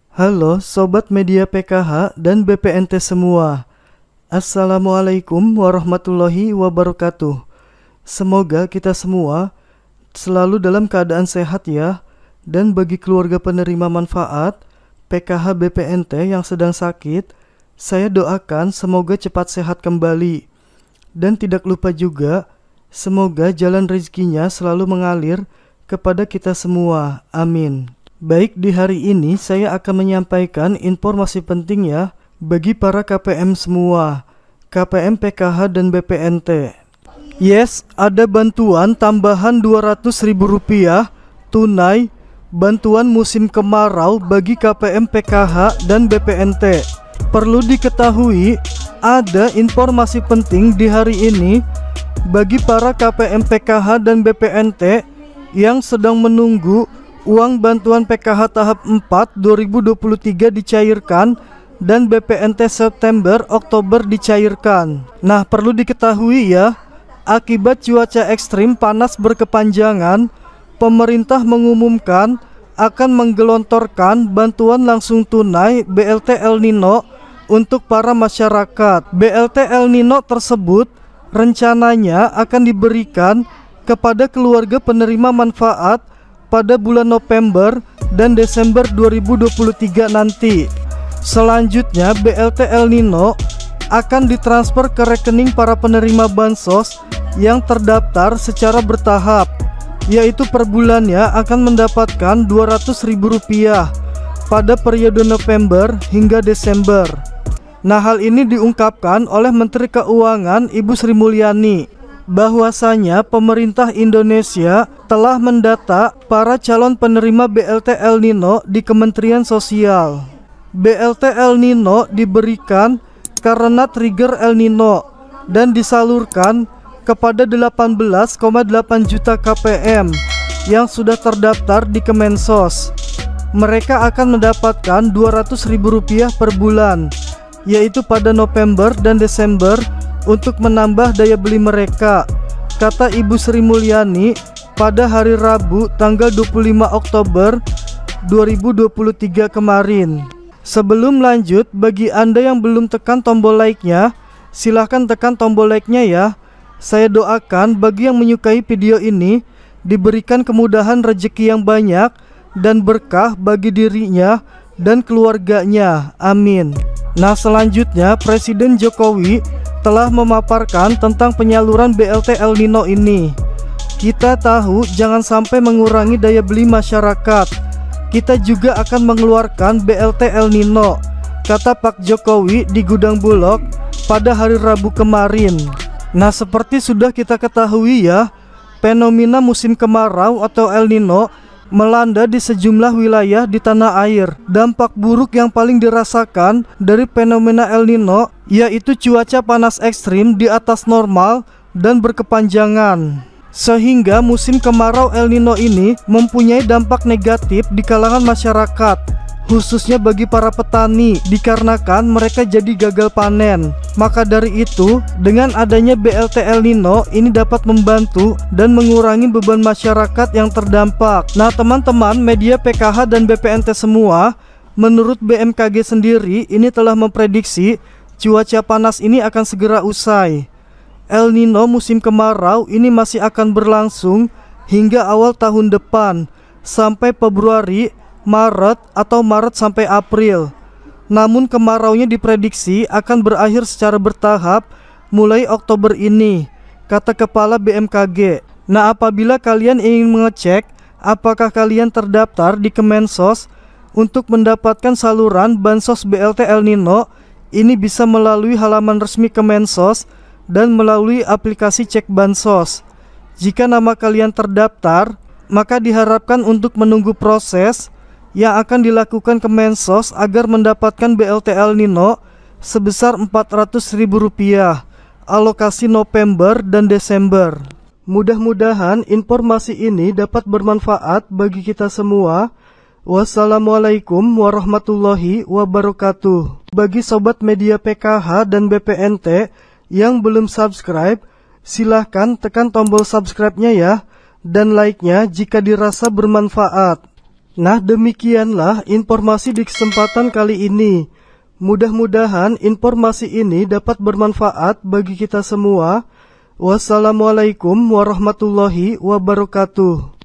Halo Sobat Media PKH dan BPNT semua. Assalamualaikum warahmatullahi wabarakatuh. Semoga kita semua selalu dalam keadaan sehat ya. Dan bagi keluarga penerima manfaat PKH BPNT yang sedang sakit, saya doakan semoga cepat sehat kembali. Dan tidak lupa juga, semoga jalan rezekinya selalu mengalir kepada kita semua. Amin. Baik, di hari ini saya akan menyampaikan informasi penting ya bagi para KPM semua, KPM PKH dan BPNT. Yes, ada bantuan tambahan Rp200.000 tunai bantuan musim kemarau bagi KPM PKH dan BPNT. Perlu diketahui, ada informasi penting di hari ini bagi para KPM PKH dan BPNT yang sedang menunggu uang bantuan PKH tahap 4 2023 dicairkan dan BPNT September-Oktober dicairkan. Nah, perlu diketahui ya, akibat cuaca ekstrim panas berkepanjangan, pemerintah mengumumkan akan menggelontorkan bantuan langsung tunai BLT El Nino untuk para masyarakat. BLT El Nino tersebut rencananya akan diberikan kepada keluarga penerima manfaat pada bulan November dan Desember 2023 nanti. Selanjutnya BLT El Nino akan ditransfer ke rekening para penerima bansos yang terdaftar secara bertahap, yaitu per bulannya akan mendapatkan Rp200.000 pada periode November hingga Desember. Nah, hal ini diungkapkan oleh Menteri Keuangan Ibu Sri Mulyani bahwasanya pemerintah Indonesia telah mendata para calon penerima BLT El Nino di Kementerian Sosial. BLT El Nino diberikan karena trigger El Nino dan disalurkan kepada 18,8 juta KPM yang sudah terdaftar di Kemensos. Mereka akan mendapatkan Rp200.000 per bulan, yaitu pada November dan Desember untuk menambah daya beli mereka, kata Ibu Sri Mulyani pada hari Rabu tanggal 25 Oktober 2023 kemarin. Sebelum lanjut, bagi Anda yang belum tekan tombol like-nya, silahkan tekan tombol like-nya ya. Saya doakan bagi yang menyukai video ini diberikan kemudahan rezeki yang banyak dan berkah bagi dirinya dan keluarganya. Amin. Nah, selanjutnya Presiden Jokowi telah memaparkan tentang penyaluran BLT El Nino ini. Kita tahu jangan sampai mengurangi daya beli masyarakat. Kita juga akan mengeluarkan BLT El Nino, kata Pak Jokowi di Gudang Bulog pada hari Rabu kemarin. Nah, seperti sudah kita ketahui ya, fenomena musim kemarau atau El Nino melanda di sejumlah wilayah di tanah air. Dampak buruk yang paling dirasakan dari fenomena El Nino yaitu cuaca panas ekstrim di atas normal dan berkepanjangan, sehingga musim kemarau El Nino ini mempunyai dampak negatif di kalangan masyarakat, khususnya bagi para petani, dikarenakan mereka jadi gagal panen. Maka dari itu, dengan adanya BLT El Nino ini dapat membantu dan mengurangi beban masyarakat yang terdampak. Nah, teman-teman media PKH dan BPNT semua, menurut BMKG sendiri ini telah memprediksi cuaca panas ini akan segera usai. El Nino musim kemarau ini masih akan berlangsung hingga awal tahun depan sampai Februari, Maret atau Maret sampai April. Namun kemaraunya diprediksi akan berakhir secara bertahap mulai Oktober ini, kata Kepala BMKG. Nah, apabila kalian ingin mengecek apakah kalian terdaftar di Kemensos untuk mendapatkan saluran bansos BLT El Nino, ini bisa melalui halaman resmi Kemensos dan melalui aplikasi cek bansos. Jika nama kalian terdaftar, maka diharapkan untuk menunggu proses yang akan dilakukan Kemensos agar mendapatkan BLT El Nino sebesar Rp400.000 alokasi November dan Desember. Mudah-mudahan informasi ini dapat bermanfaat bagi kita semua. Wassalamualaikum warahmatullahi wabarakatuh. Bagi sobat media PKH dan BPNT yang belum subscribe, silahkan tekan tombol subscribe-nya ya, dan like-nya jika dirasa bermanfaat. Nah, demikianlah informasi di kesempatan kali ini. Mudah-mudahan informasi ini dapat bermanfaat bagi kita semua. Wassalamualaikum warahmatullahi wabarakatuh.